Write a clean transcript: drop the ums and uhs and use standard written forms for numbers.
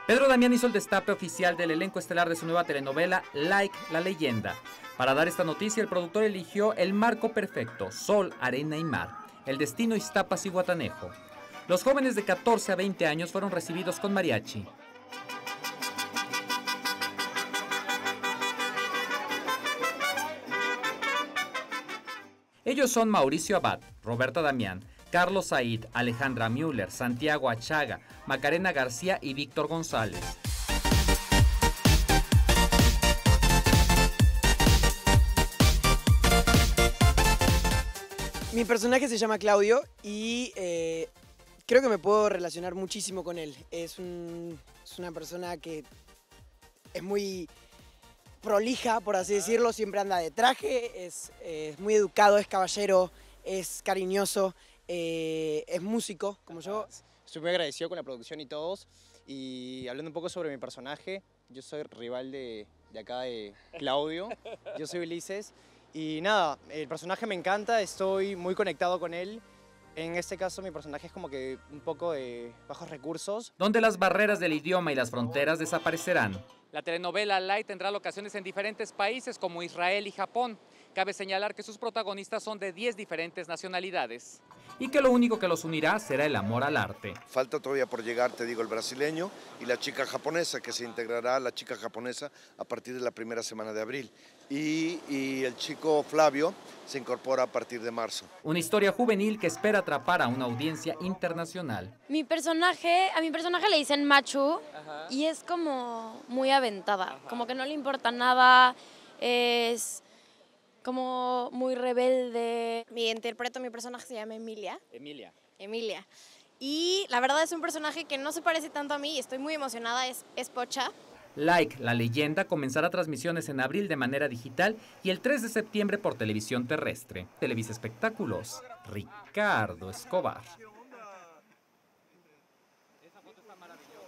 Pedro Damián hizo el destape oficial del elenco estelar de su nueva telenovela Like, la leyenda. Para dar esta noticia, el productor eligió el marco perfecto, sol, arena y mar, el destino Iztapas y Guatanejo. Los jóvenes de 14 a 20 años fueron recibidos con mariachi. Ellos son Mauricio Abad, Roberta Damián, Carlos Said, Alejandra Müller, Santiago Achaga, Macarena García y Víctor González. Mi personaje se llama Claudio y creo que me puedo relacionar muchísimo con él. Es una persona que es muy prolija, por así decirlo, siempre anda de traje, es muy educado, es caballero, es cariñoso, es músico, como yo. Estoy muy agradecido con la producción y todos. Y hablando un poco sobre mi personaje, yo soy rival de acá de Claudio, yo soy Ulises. Y nada, el personaje me encanta, estoy muy conectado con él. En este caso mi personaje es como que un poco de bajos recursos. Donde las barreras del idioma y las fronteras desaparecerán. La telenovela Light tendrá locaciones en diferentes países como Israel y Japón. Cabe señalar que sus protagonistas son de 10 diferentes nacionalidades. Y que lo único que los unirá será el amor al arte. Falta todavía por llegar, te digo, el brasileño y la chica japonesa, que se integrará a la chica japonesa a partir de la primera semana de abril. Y el chico Flavio se incorpora a partir de marzo. Una historia juvenil que espera atrapar a una audiencia internacional. A mi personaje le dicen Machu. Ajá. Y es como muy aventada, ajá, como que no le importa nada, es como muy rebelde. Mi personaje se llama Emilia. Emilia. Y la verdad es un personaje que no se parece tanto a mí y estoy muy emocionada, es pocha. Like, la leyenda, comenzará transmisiones en abril de manera digital y el 3 de septiembre por televisión terrestre. Televisa Espectáculos, Ricardo Escobar. Esa foto está maravillosa.